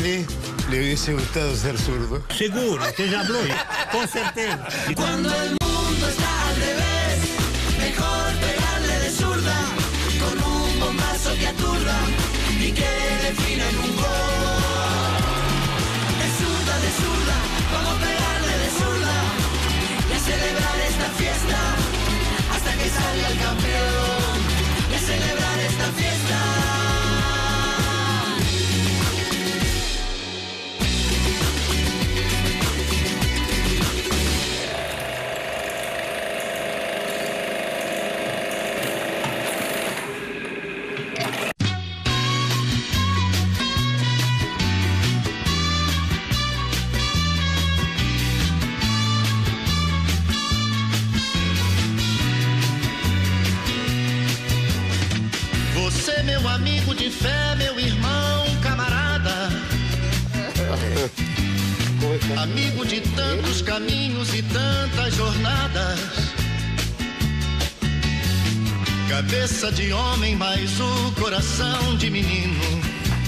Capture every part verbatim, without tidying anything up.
Pelé le hubiese gustado ser zurdo. Seguro, usted ya habló, con certeza. Cuando el mundo está al revés, mejor pegarle de zurda, con un bombazo que aturda y que defina en un gol. De zurda, de zurda, vamos a pegarle de zurda y a celebrar esta fiesta hasta que salga el campeón. Y a celebrar esta fiesta. Você, meu amigo de fé, meu irmão, camarada. Amigo de tantos caminhos e tantas jornadas. Cabeça de homem, mas o coração de menino.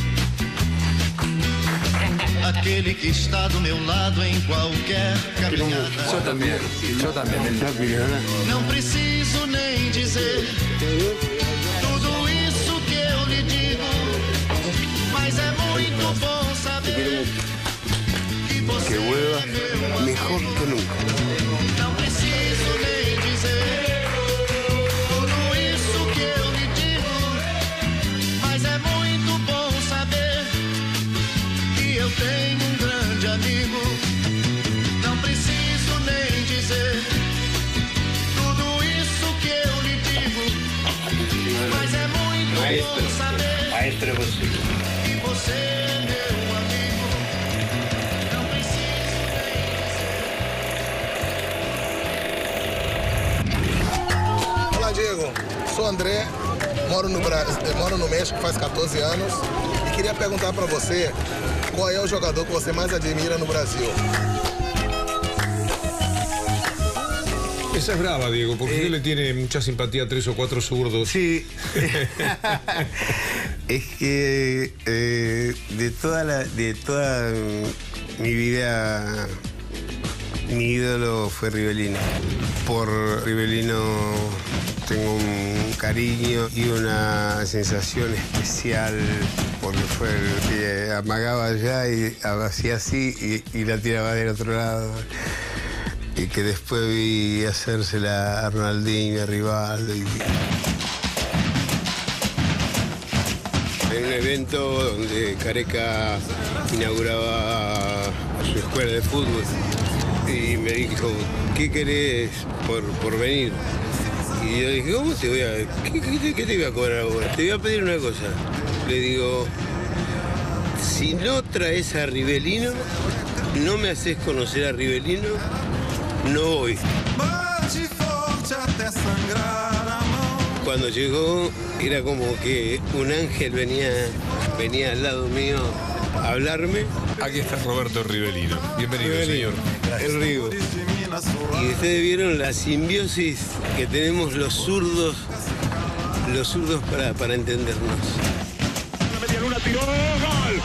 Aquele que está do meu lado em qualquer caminhada. Yo también, yo también. Não preciso nem dizer tudo isso que eu lhe digo, mas é muito bom saber que você Que vuelva é meu amigo. mejor que nunca. Não preciso nem dizer tudo isso que eu lhe digo, mas é muito bom saber que eu tenho um grande amigo. Não preciso nem dizer tudo isso que eu lhe digo, mas é muito bom saber Maestro es você. que você é meu amigo. Não preciso nem Olá, Diego. Sou André, moro no, Bra... moro no México faz quatorze anos e queria perguntar para você qual é o jogador que você mais admira no Brasil. Esa es brava, Diego, porque Eh, usted le tiene mucha simpatía a tres o cuatro zurdos. Sí. Es que eh, de toda la, de toda mi vida, mi ídolo fue Rivelino. Por Rivelino tengo un cariño y una sensación especial, porque fue el que amagaba allá y hacía así y, y la tiraba del otro lado. Y que después vi hacérsela a Ronaldinho, a Rivaldo. Y... En un evento donde Careca inauguraba su escuela de fútbol y me dijo, ¿qué querés por, por venir? Y yo dije, ¿cómo te voy a... ¿Qué, qué, qué te voy a cobrar ahora? Te voy a pedir una cosa. Le digo, si no traes a Rivelino, no me haces conocer a Rivelino, no voy. Cuando llegó era como que un ángel venía, venía al lado mío a hablarme. Aquí está Roberto Rivelino. Bienvenido, Rivelino, señor. el Rigo. Y ustedes vieron la simbiosis que tenemos los zurdos, los zurdos para, para entendernos. Luna tiró, gol.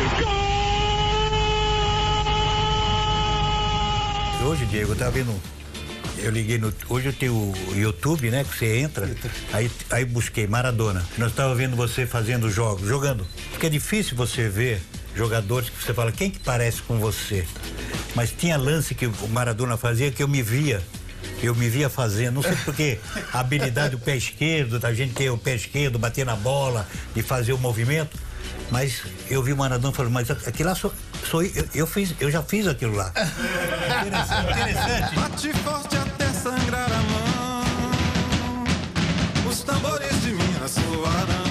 Hoje, Diego, eu tava vendo, eu liguei no, hoje eu tenho o YouTube, né, que você entra, aí, aí busquei Maradona. Nós estávamos vendo você fazendo jogos, jogando, porque é difícil você ver jogadores que você fala, quem que parece com você? Mas tinha lance que o Maradona fazia que eu me via, eu me via fazendo, não sei porque a habilidade do pé esquerdo, da gente ter o pé esquerdo, bater na bola e fazer o movimento. Mas eu vi o Maradona falando, mas aquilo lá sou, sou eu, eu fiz, eu já fiz aquilo lá. Interessante, interessante. Bate forte até sangrar a mão. Os tambores de Minas soarão.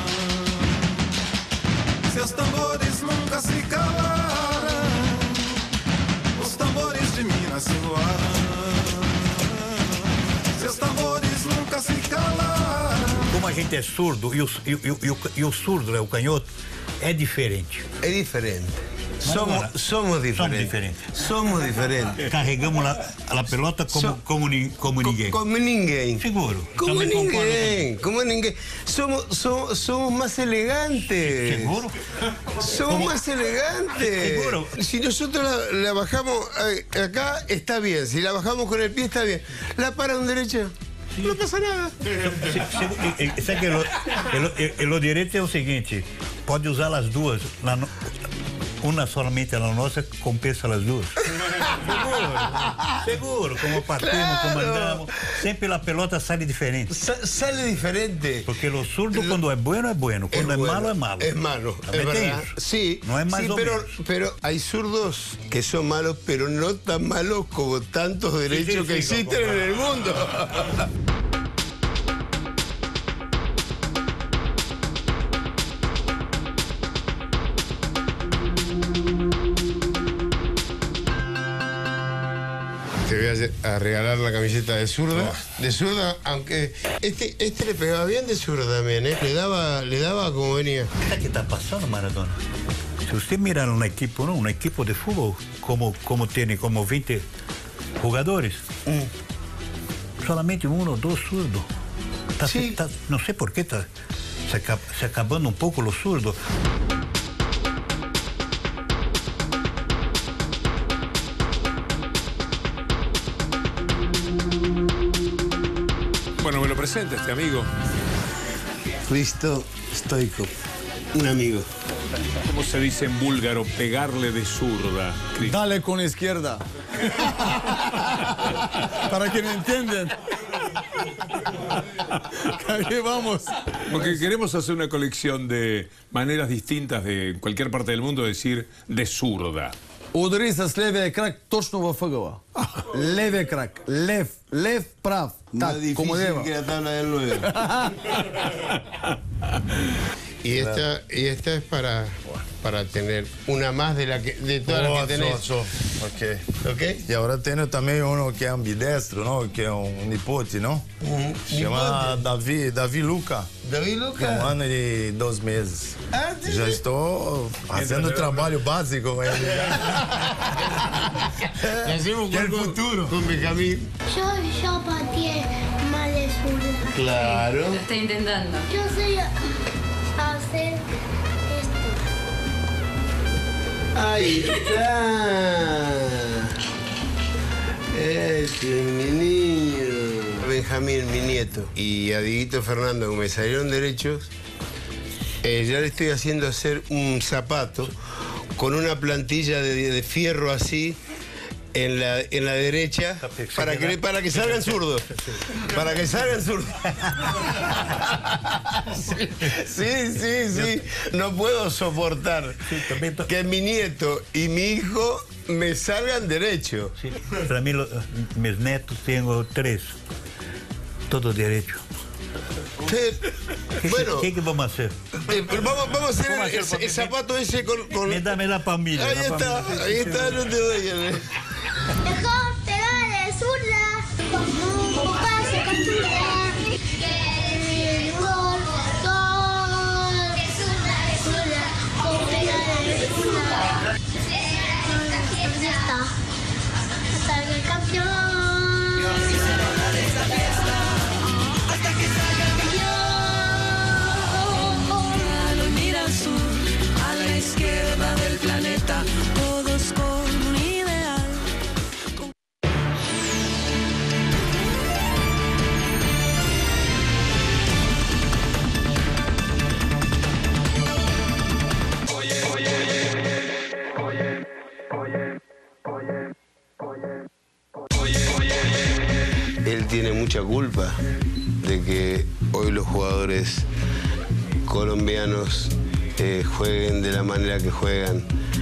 Seus tambores nunca se calarão. Os tambores de Minas soarão. Seus tambores nunca se calarão. Como a gente é surdo e o, e, e, e, o, e o surdo, né, o canhoto, é diferente. Es diferente. Somos, somos diferentes. Somos diferentes. Somos diferentes. Carregamos a, a pelota como, So- como, ni- como ninguém. Como ninguém. Seguro. Como Também concordo ninguém. Como ninguém. Somos, somos, somos más elegantes. Seguro? Somos más elegantes. Seguro. Si nosotros la, la bajamos eh, acá, está bien. Si la bajamos con el pie, está bien. La para un derecha. No pasa nada. Se- se- e- e- Sabe que o, o, o, o direito é o seguinte, pode usar as duas, na no- uma somente na nossa compensa as duas. Seguro, seguro, como partimos, Claro. como andamos, sempre a pelota sai diferente. Sa- sale diferente. Porque o surdo quando é bueno é bueno, quando é, bueno. malo é malo. Es malo, Também es tem verdad. isso. Sí, No es más sí, o pero, menos. pero hay zurdos que son malos, pero no tan malos como tantos derechos sí, que sí, existen como- en el mundo. Te voy a hacer- a regalar la camiseta de zurda. De zurda, aunque este, este le pegaba bien de zurda también, ¿eh? Le daba, le daba como venía. O que está passando, Maradona? Se você mirar uma equipe, não, uma equipe de futebol, como, como tem como vinte jogadores, Mm. solamente um ou dois surdos. Tá, Sim. tá, não sei por que está se, acaba, se acabando um pouco os surdos. Bueno, me lo presenta este amigo. Risto Stoico, un amigo. ¿Cómo se dice en búlgaro pegarle de zurda? Cris? Dale con izquierda. Para que no entiendan. Ahí vamos. Porque queremos hacer una colección de maneras distintas de cualquier parte del mundo de decir de zurda. Удари с левия крак точно във ъгъла. Левия крак. Лев. Лев, прав. Так, como deba. que la tabla del nueve. Y esta, y esta es para, para tener una más de la que de todas las que tenés. Só, só. Ok. ¿Ok? E agora tenho também um que é ambidestro, não? Que é um nipote, não? Chama Davi, Davi Luca. David Que é um Luca. ano e dois meses. Ah, sí, Já sí. estou fazendo trabalho básico com ele. Hacemos Que el con- futuro. Con Benjamín. Yo, yo pateé mal de zurda. Claro. Lo está intentando. Yo sé hacer esto. Ahí está. Ese es mi niño. Benjamín, mi nieto. Y a Dieguito Fernando, que me salieron derechos, eh, ya le estoy haciendo hacer un zapato con una plantilla de, de fierro así en la, en la derecha para que, para que salgan zurdos. Para que salgan zurdos. Sí, sí, sí. No puedo soportar que mi nieto y mi hijo me salgan derechos. Para mim, lo- meus netos, tenho três. Todos direito. Bueno, O que, que vamos fazer? eh, pero vamos, vamos a hacer ¿Cómo el, hacer? el- Porque el zapato ese con... con- Me dá, me dá família. Ahí dá está, família. ahí está, no te doy. eh. Mejor pegar de zurda. Un pase con zurda. Gol, gol. Zurda, con pegar de zurda. Ya está. Hasta el campeón. Lo mira al sur, a la izquierda del planeta, todos con un ideal. Él tiene mucha culpa de que hoy los jugadores colombianos eh, jueguen de la manera que juegan.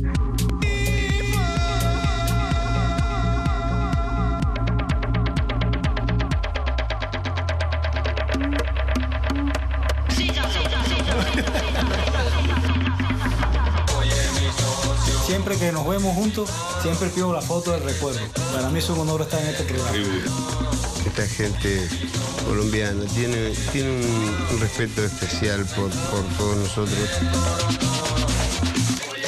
Siempre que nos vemos juntos, siempre pido la foto del recuerdo. Para mí es un honor estar en este programa. Esta gente colombiana tiene, tiene un, un respeto especial por, por todos nosotros.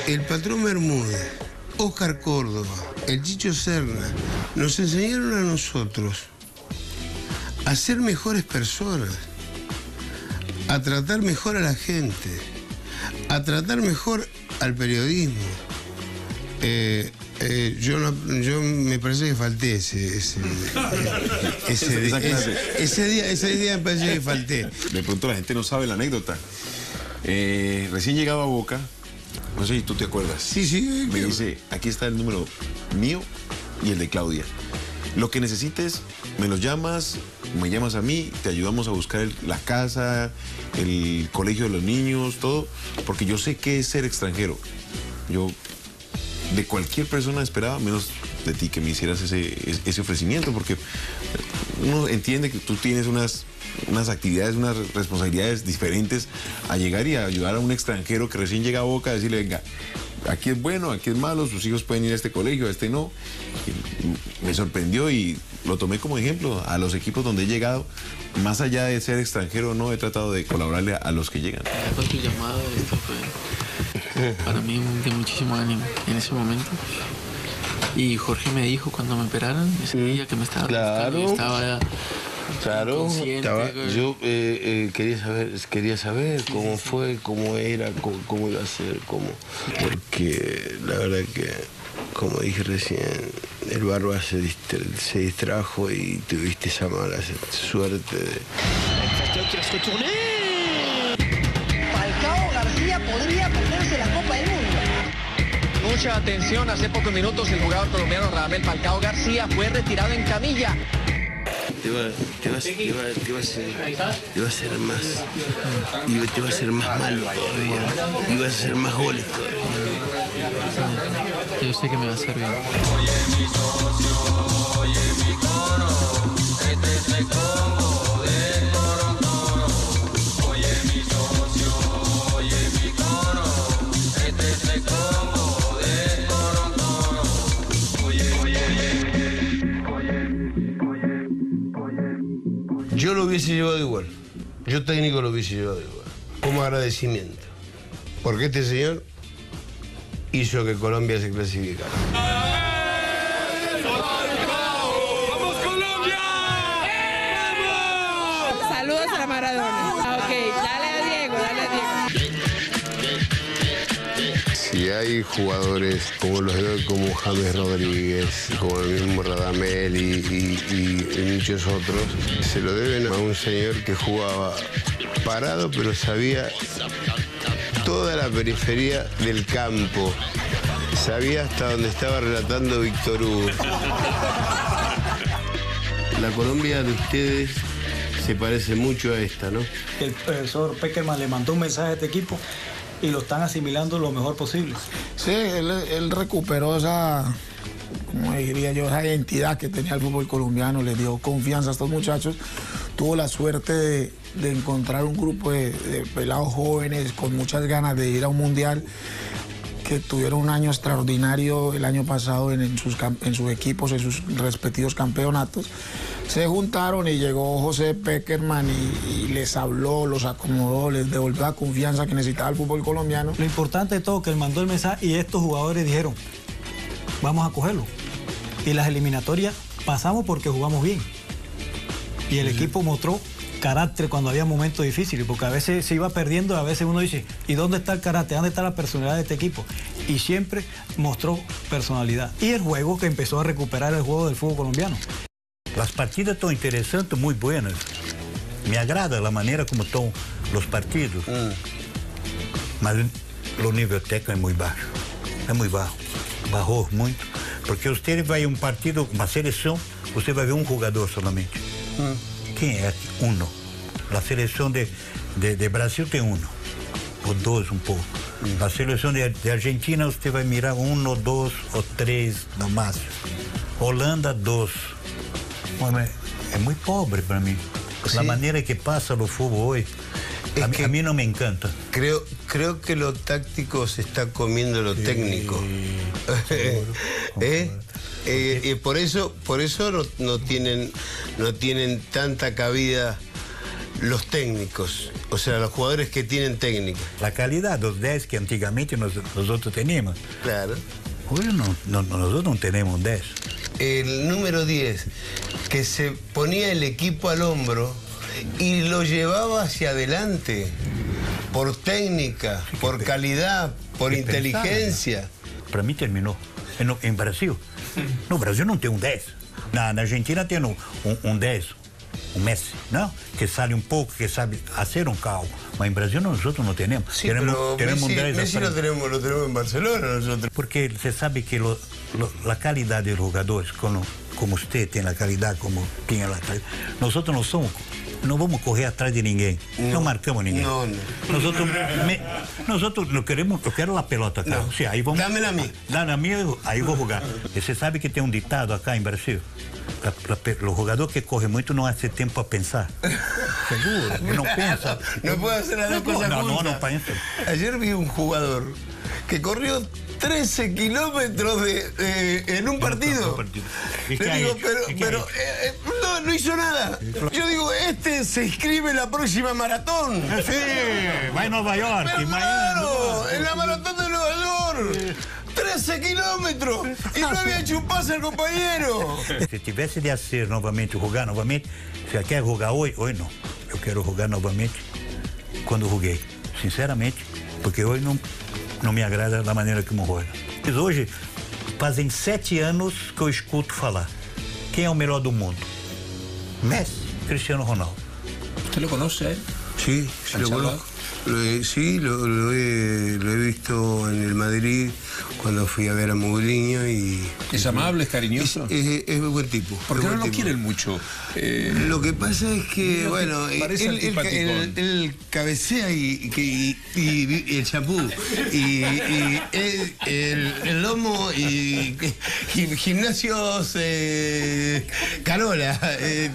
el patrón Bermúdez, Óscar Córdoba, el Chicho Serna, nos enseñaron a nosotros a ser mejores personas, a tratar mejor a la gente, a tratar mejor al periodismo. Eh, eh, yo, no, yo me parece que falté ese, ese, ese, Esa clase. ese, ese día, ese día me parece que falté. De pronto la gente no sabe la anécdota. Eh, recién llegado a Boca, no sé si tú te acuerdas. Sí, sí. Me dice, aquí está el número mío y el de Claudia. Lo que necesites, me los llamas, me llamas a mí, te ayudamos a buscar el- la casa, el colegio de los niños, todo, porque yo sé qué es ser extranjero. Yo de cualquier persona esperaba, menos de ti, que me hicieras ese, ese ofrecimiento, porque uno entiende que tú tienes unas, unas actividades, unas responsabilidades diferentes a llegar y a ayudar a un extranjero que recién llega a Boca, a decirle, venga, aquí es bueno, aquí es malo, sus hijos pueden ir a este colegio, a este no. Y me sorprendió y lo tomé como ejemplo a los equipos donde he llegado. Más allá de ser extranjero, no he tratado de colaborarle a, a los que llegan. Con tu llamado, esto fue para mí de muchísimo ánimo en ese momento. Y Jorge me dijo cuando me operaran, ese día que me estaba Claro. buscando, estaba Claro, inconsciente, estaba- güey. yo eh, eh, quería saber, quería saber cómo fue, cómo era, cómo, cómo iba a ser, cómo, porque la verdad que, como dije recién, el Barba se, distra- se distrajo y tuviste esa mala suerte de... Falcao García podría perderse la Copa del Mundo. Mucha atención, hace pocos minutos el jugador colombiano Radamel Falcao García fue retirado en camilla. Te va, te va, te va, te va a ser, te va a hacer más, y te va a hacer más malo todavía, y vas a hacer más goles todavía. Yo sé que me va a hacer bien. Yo lo hubiese llevado igual, yo técnico lo hubiese llevado igual, como agradecimiento, porque este señor hizo que Colombia se clasificara. Saludos a Maradona. Ah, ok, dale a Diego, dale a Diego. Si hay jugadores como los de hoy, como James Rodríguez, como el mismo Radamel y, y- y- y muchos otros, se lo deben a un señor que jugaba parado, pero sabía toda la periferia del campo. Sabía hasta dónde estaba relatando Víctor Hugo. La Colombia de ustedes se parece mucho a esta, ¿no? El profesor Peckerman le mandó un mensaje a este equipo y lo están asimilando lo mejor posible. Sí, él, él recuperó esa, como diría yo, esa identidad que tenía el fútbol colombiano, le dio confianza a estos muchachos. Tuvo la suerte de, de encontrar un grupo de, de pelados jóvenes con muchas ganas de ir a un mundial, que tuvieron un año extraordinario el año pasado en, en sus, cam- en sus equipos, en sus respectivos campeonatos. Se juntaron y llegó José Peckerman y, y les habló, los acomodó, les devolvió la confianza que necesitaba el fútbol colombiano. Lo importante de todo que él mandó el mensaje y estos jugadores dijeron, vamos a cogerlo. Y las eliminatorias pasamos porque jugamos bien. Y el equipo mostró carácter cuando había momentos difíciles, porque a veces se iba perdiendo, a veces uno dice, ¿y dónde está el carácter? ¿Dónde está la personalidad de este equipo? Y siempre mostró personalidad. Y el juego que empezó a recuperar el juego del fútbol colombiano. Las partidas están interesantes, muy buenas. Me agrada la manera como están los partidos. Mas o nível técnico é muito baixo. É muito baixo. Barrou muito. Porque você vai a um partido, uma seleção, você vai ver um jogador somente. Quem é? Uno. A seleção de, de, de Brasil tem uno. Ou dois, um pouco. A seleção de, de Argentina, você vai mirar um, ou dois, ou três, no máximo. Holanda, dois. Bueno, é muito pobre para mim. Sí. A maneira que passa o fútbol hoje, a, mí- a mí no me encanta. Creo, creo que lo táctico se está comiendo lo técnico. ¿Eh? Eh, y por eso, por eso no, no tienen, no tienen tanta cabida los técnicos, o sea, los jugadores que tienen técnica. La calidad de los diez que antiguamente nos, nosotros teníamos. Claro. Hoy no, no, nosotros no tenemos un diez. El número diez, que se ponía el equipo al hombro y lo llevaba hacia adelante, por técnica, por calidad, por inteligencia. Para mim terminou. No, em Brasil? No Brasil não tem um dez. Na, na Argentina tem um, um, um dez, um Messi, não? Que sale um pouco, que sabe fazer um carro. Mas em Brasil nós outros não temos. Sí, tenemos, pero tenemos Messi, un dez Messi lo tenemos, lo tenemos en Barcelona nosotros. Porque você sabe que lo, lo, la calidad de los jugadores, como, como usted tem a calidad, como tem a calidad, nosotros não somos... Não vamos correr atrás de ninguém. Não, não marcamos ninguém. Não, não. Nós outros, me, nós outros não queremos, eu quero a pelota, cara. Sim, aí vamos. Dá-me na minha. Dá na minha, aí eu vou jogar. E você sabe que tem um ditado acá em Brasil? O jogador que corre muito não hace tempo para pensar. Seguro, não pensa. Não pode fazer as duas coisas Não, juntas. não, não pensa. Ayer vi un jugador que corrió trece kilómetros de, de, en un partido. Le digo, pero, pero eh, no, no hizo nada. Yo digo, este se inscribe en la próxima maratón. Sí, va a Nueva York. Pero claro, en la maratón de Nueva York. trece kilómetros y no había hecho un pase al compañero. Se tivesse de hacer novamente, jogar novamente, você quer jogar hoje? Hoje não. Eu quero jogar novamente quando joguei. Sinceramente, porque hoje não, não me agrada da maneira como joga. Mas hoje, fazem sete anos que eu escuto falar. Quem é o melhor do mundo? Messi, Cristiano Ronaldo. ¿Usted lo conoce? Sí, sí lo conozco. Lo he, sí, lo, lo, he, lo he visto en el Madrid cuando fui a ver a Mourinho y... ¿Es amable, es cariñoso? Es, es, es buen tipo. ¿Por qué no buen lo tipo. quieren mucho? Eh, lo que pasa es que, no bueno, él, él, él, él cabecea y, y, y, y el champú, y, y el, el, el lomo y, y gimnasios eh, Carola. Eh,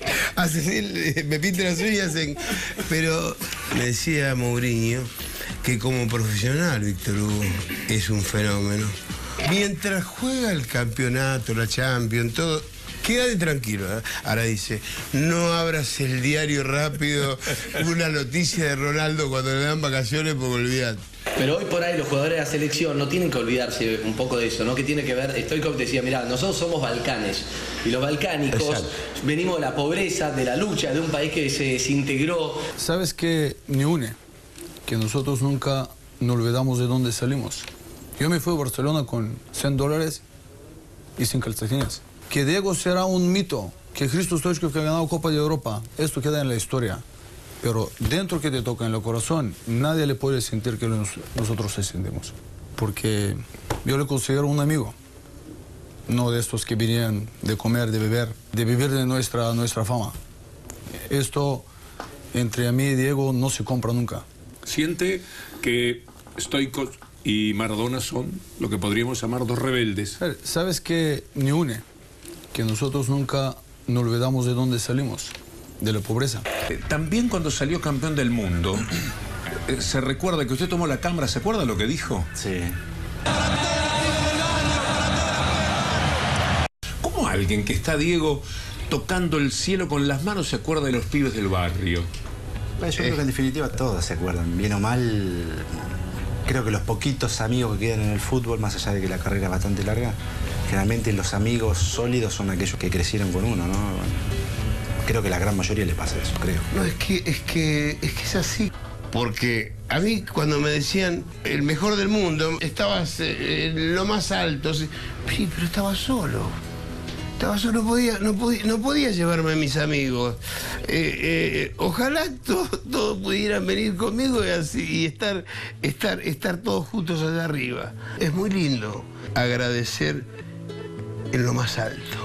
hace, me pinta las uñas, en, pero me decía Mourinho que como profesional Víctor Hugo es un fenómeno. Mientras juega el campeonato, la Champions, todo, quédate tranquilo. ¿eh? Ahora dice, no abras el diario rápido, una noticia de Ronaldo cuando le dan vacaciones porque olvidate. Pero hoy por ahí los jugadores de la selección no tienen que olvidarse un poco de eso, ¿no? Que tiene que ver, Stoichkov decía, mirá, nosotros somos balcanes y los balcánicos Exacto. venimos de la pobreza, de la lucha, de un país que se desintegró. ¿Sabes qué me une? Que nosotros nunca nos olvidamos de dónde salimos. Yo me fui a Barcelona con cien dólares y sin calcetines. Que Diego será un mito, que Hristo Stoichkov que ha ganado Copa de Europa, esto queda en la historia. Pero dentro que te toca en el corazón, nadie le puede sentir que nos, nosotros se sentimos. Porque yo le considero un amigo. No de estos que vinieron de comer, de beber, de vivir de nuestra, nuestra fama. Esto entre a mí y Diego no se compra nunca. ¿Siente que Stoichkov y Maradona son lo que podríamos llamar dos rebeldes? ¿Sabes qué me une? Que nosotros nunca nos olvidamos de dónde salimos. De la pobreza. También cuando salió campeón del mundo, eh, se recuerda que usted tomó la cámara, ¿se acuerda lo que dijo? Sí. ¿Cómo alguien que está, Diego, tocando el cielo con las manos se acuerda de los pibes del barrio? Yo creo que en definitiva todos se acuerdan, bien o mal. Creo que los poquitos amigos que quedan en el fútbol, más allá de que la carrera es bastante larga, generalmente los amigos sólidos son aquellos que crecieron con uno, ¿no? Creo que a la gran mayoría le pasa eso, creo. No, es que, es que, es que es así. Porque a mí cuando me decían el mejor del mundo, estabas en lo más alto. Sí, pero estaba solo. Estaba solo, no podía, no podía, no podía llevarme a mis amigos. Eh, eh, ojalá todos todo pudieran venir conmigo y, así, y estar, estar, estar todos juntos allá arriba. Es muy lindo agradecer en lo más alto.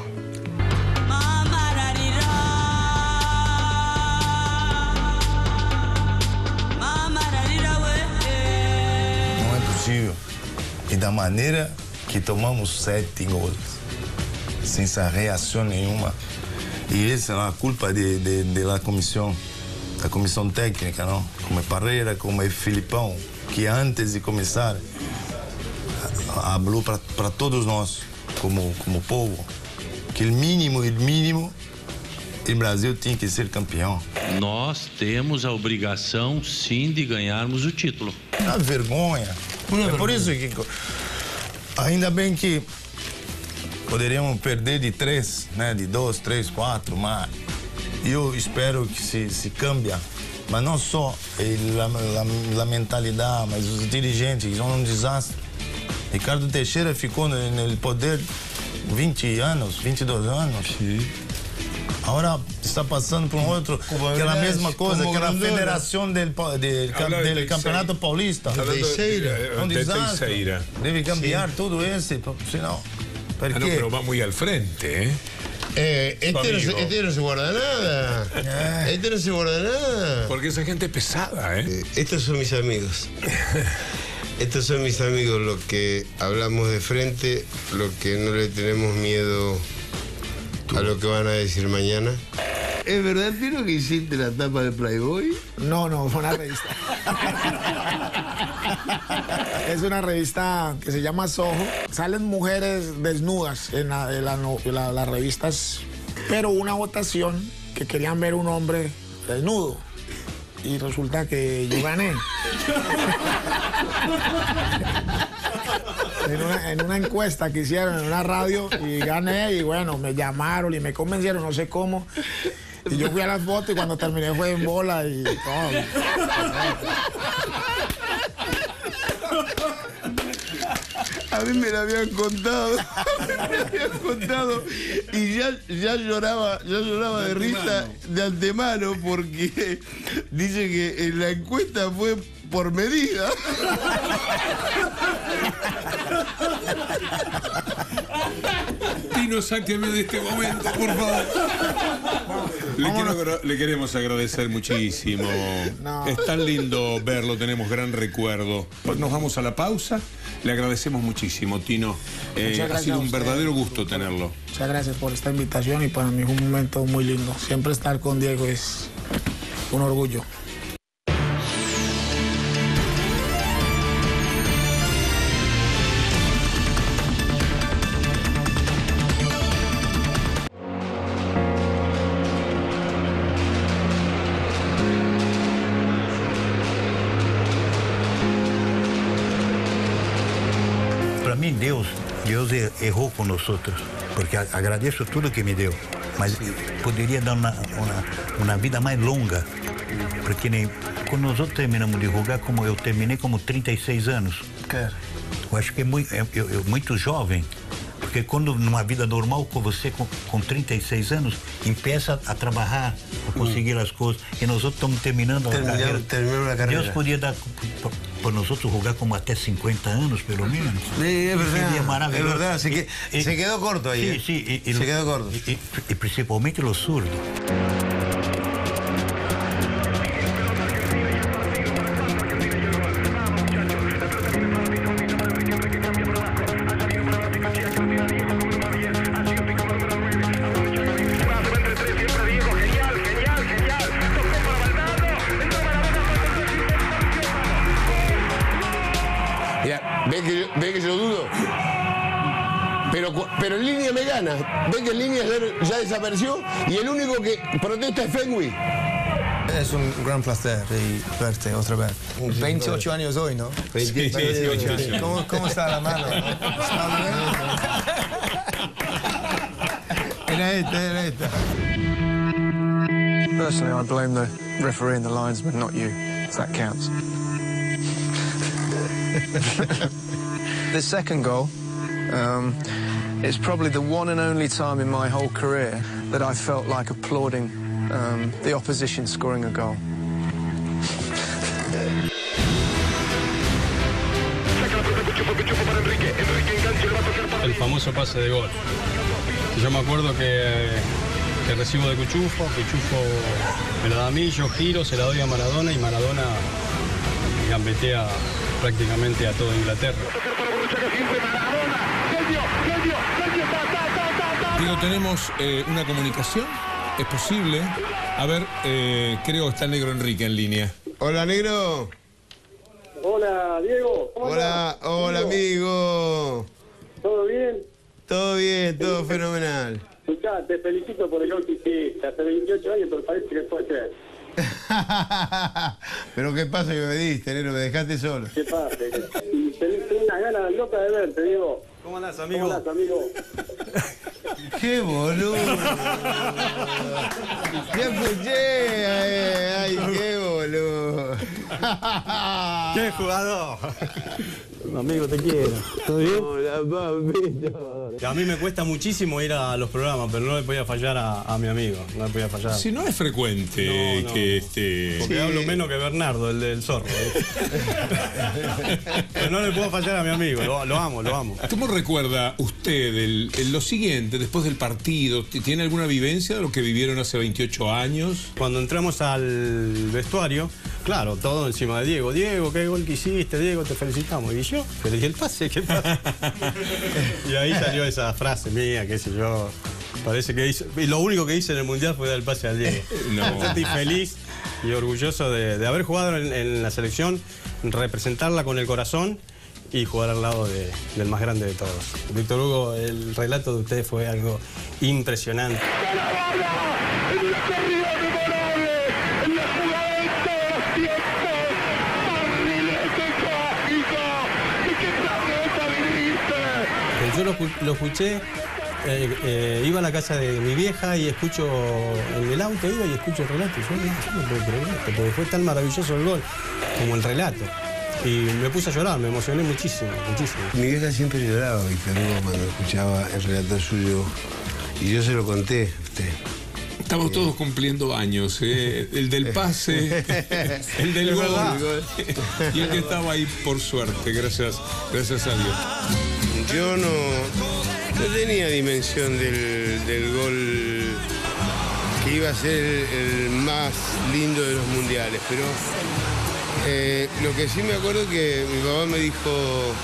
E da maneira que tomamos sete gols, sem essa reação nenhuma. E essa é a culpa de, de, de la comissão, da comissão técnica, não? Como é Parreira, como é Filipão, que antes de começar, falou para todos nós, como, como povo, que o mínimo e o mínimo, o Brasil tinha que ser campeão. nós temos a obrigação, sim, de ganharmos o título. Uma vergonha. Uma é por vergonha. isso que ainda bem que poderíamos perder de três, né? De dois, três, quatro, mas eu espero que se, se cambia. Mas não só a, a, a mentalidade, mas os dirigentes, que são um desastre. Ricardo Teixeira ficou no, no poder vinte anos, vinte e dois anos. Sim. Agora está passando por um outro, aquela mesma coisa, aquela federação del, del, del, del Campeonato Paulista. Teixeira. Um desastre. Teixeira. Deve cambiar Sí. tudo esse, senão... Ah, no, pero va muy al frente, ¿eh? Eh, este, no se, amigo. este no se guarda nada. Este no se guarda nada. Porque esa gente es pesada, ¿eh? Eh, Estos son mis amigos. Estos son mis amigos, los que hablamos de frente, los que no le tenemos miedo a lo que van a decir mañana. ¿Es verdad, Tino, que hiciste la tapa de Playboy? No, no, fue una revista. Es una revista que se llama Soho. Salen mujeres desnudas en, la, en la, no- en la- las revistas, pero una votación que querían ver un hombre desnudo. Y resulta que yo gané. En una, en una encuesta que hicieron en una radio y gané y bueno, me llamaron y me convencieron, no sé cómo. Y yo fui a las fotos y cuando terminé fue en bola y todo. A mí me lo habían contado, me lo habían contado y ya, ya lloraba, ya lloraba de risa de antemano porque dice que en la encuesta fue por medida. Tino, sáqueme de este momento, por favor. Le, quiero agra- le queremos agradecer muchísimo. No. Es tan lindo verlo, tenemos gran recuerdo. Nos vamos a la pausa. Le agradecemos muchísimo, Tino. Eh, Muchas ha gracias sido a un usted. verdadero gusto tenerlo. Muchas gracias por esta invitación y para mí es un momento muy lindo. Siempre estar con Diego es un orgullo. Para mim, Deus, Deus er- errou com nós outros, porque a- agradeço tudo que me deu, mas poderia dar uma, uma, uma vida mais longa, porque nem quando nós outros terminamos de jogar, como eu terminei como trinta e seis anos, eu acho que é muito, é, eu- eu- muito jovem, porque quando numa vida normal com você com, com trinta e seis anos, empieza a trabalhar, a conseguir as coisas, e nós outros estamos terminando a Terminamos- carreira. terminamos a carreira. Deus podia dar para nós outros jogar como até cincuenta anos, pelo menos. Sí, es verdad, Sería maravilloso. es verdad, se que- Y- se quedó corto ahí, Sí, ¿eh? sí. y- y Se lo- quedó corto. Y, y- y principalmente los zurdos. Mira, ¿ves que, yo- ves que yo dudo? Pero, cu- pero en línea me gana. ¿Ves que en línea ya, ya desapareció? Y el único que protesta es Fenway. Es un gran placer y verte otra vez. veintiocho años hoy, ¿no? veintiocho, veintiocho sí. ¿Cómo, ¿Cómo está la mano? ¿Está bien? Era esta, era esta. Personally, I blame the referee and the linesman, not you. So that counts. The second goal um, is probably the one and only time in my whole career that I felt like applauding um, the opposition scoring a goal. El famoso pase de gol. Yo me acuerdo que, que recibo de Cuchufo, Cuchufo me la da a mí, yo giro, se la doy a Maradona y Maradona gambetea prácticamente a toda Inglaterra. Digo, tenemos eh, una comunicación. ¿Es posible? A ver, eh, creo que está el negro Enrique en línea. Hola, negro. Hola, Diego. ¿Cómo Hola, andás? hola, amigo. ¿Todo bien? Todo bien, todo fenomenal. Escuchá, te felicito por el gol que hiciste. Hace veintiocho años, pero parece que fue ayer. Pero qué pasa que me diste, Nero, me dejaste solo. ¿Qué pasa? Y tenés unas ganas locas de verte, Diego. ¿Cómo andás, amigo? ¿Cómo andás, amigo? ¡Qué boludo! ¡Ya escuché! ¡Ay, qué boludo! ¡Qué jugador! Amigo, te quiero. ¿Todo bien? Hola, papito. A mí me cuesta muchísimo ir a los programas, pero no le podía fallar a, a mi amigo. No le podía fallar. Si no es frecuente No, no. que este. Porque Sí. hablo menos que Bernardo, el del zorro. ¿eh? Pero no le puedo fallar a mi amigo, lo, lo amo, lo amo. ¿Cómo recuerda usted el, el- lo siguiente, después del partido? ¿Tiene alguna vivencia de lo que vivieron hace veintiocho años? Cuando entramos al vestuario, claro, todo encima de Diego. Diego, qué gol que hiciste, Diego, te felicitamos. Y yo, pero ¿y el pase? ¿Qué pasa? Y ahí salió esa frase mía, qué sé yo. Parece que hice, y lo único que hice en el Mundial fue dar el pase al Diego. No. Me sentí feliz y orgulloso de, de haber jugado en, en la selección, representarla con el corazón y jugar al lado de- del más grande de todos. Víctor Hugo, el relato de ustedes fue algo impresionante. En la corrida memorable, en la jugada de todos los tiempos, barrilete cósmico, ¿de qué planeta viniste? Que yo lo, escu- lo escuché, eh, eh, iba a la casa de mi vieja y escucho, en el auto iba y escucho el relato. Y yo no, yo no puedo creer esto, porque fue tan maravilloso el gol como el relato. Y me puse a llorar, me emocioné muchísimo, muchísimo. Mi vieja siempre lloraba, Víctor Hugo, cuando escuchaba el relato suyo. Y yo se lo conté a usted. Estamos todos cumpliendo años, ¿eh? El del pase, el del Es gol, verdad. y el que estaba ahí por suerte, gracias, gracias a Dios. Yo no, no tenía dimensión del, del gol que iba a ser el, el más lindo de los mundiales, pero eh, lo que sí me acuerdo que mi papá me dijo,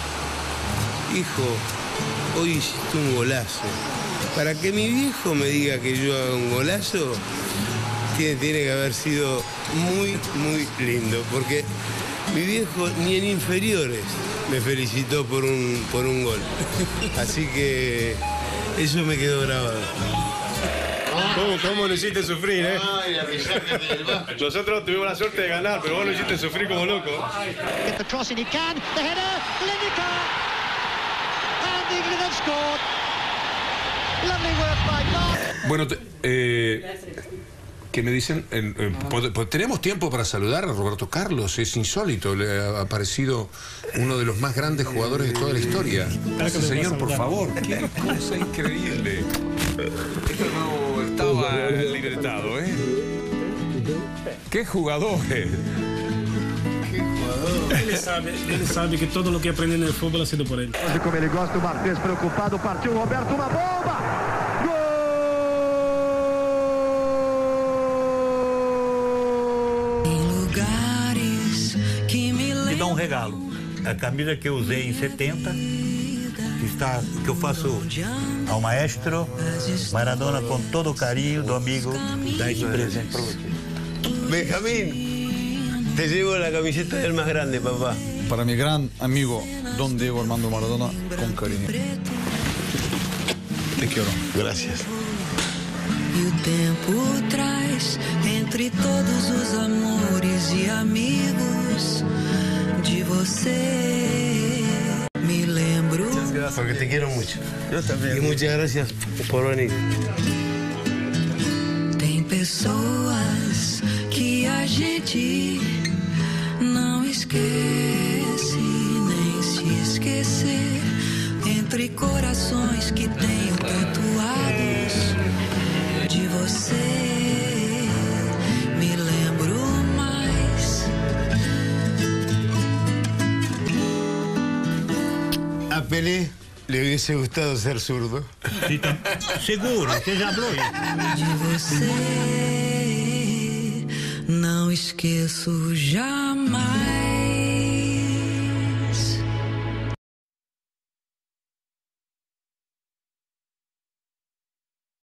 hijo, hoy hiciste un golazo. Para que mi viejo me diga que yo haga un golazo, tiene, tiene que haber sido muy, muy lindo, porque mi viejo ni en inferiores me felicitó por un, por un gol. Así que eso me quedó grabado. ¿Cómo, cómo lo hiciste sufrir, eh? Nosotros tuvimos la suerte de ganar, pero vos lo hiciste sufrir como loco. Get the cross and he can, the header, Lineker! And England have scored! Lovely work by Mark. Bueno, te- eh, que me dicen, eh, eh, pod- pod- tenemos tiempo para saludar a Roberto Carlos, es insólito, le ha aparecido uno de los más grandes jugadores de toda la historia. Ese señor, por favor, qué cosa increíble. Esto no estaba libretado, ¿eh? ¡Qué jugadores! Ele sabe, ele sabe que todo lo que aprende en el fútbol ha sido por él. Como ele gosta, o Martins preocupado, partiu o Roberto, uma bomba! Te dar um regalo. A camisa que eu usei em setenta, que, está, que eu faço ao maestro Maradona com todo o carinho do amigo, dar esse presente para você. Benjamín, te llevo la camiseta del más grande, papá. Para mi gran amigo Don Diego Armando Maradona, con cariño. Te quiero. Gracias. E o tempo traz entre todos os amores e amigos de você. Me lembro. Porque te quiero mucho. Yo también. Y muchas gracias por venir. Tem pessoas que a gente não esquece nem se esquecer. Entre corações que tenho tatuados de você, me lembro mais. A Pelé le hubiese gustado ser zurdo. Seguro, você já falou De você, não esqueço jamais.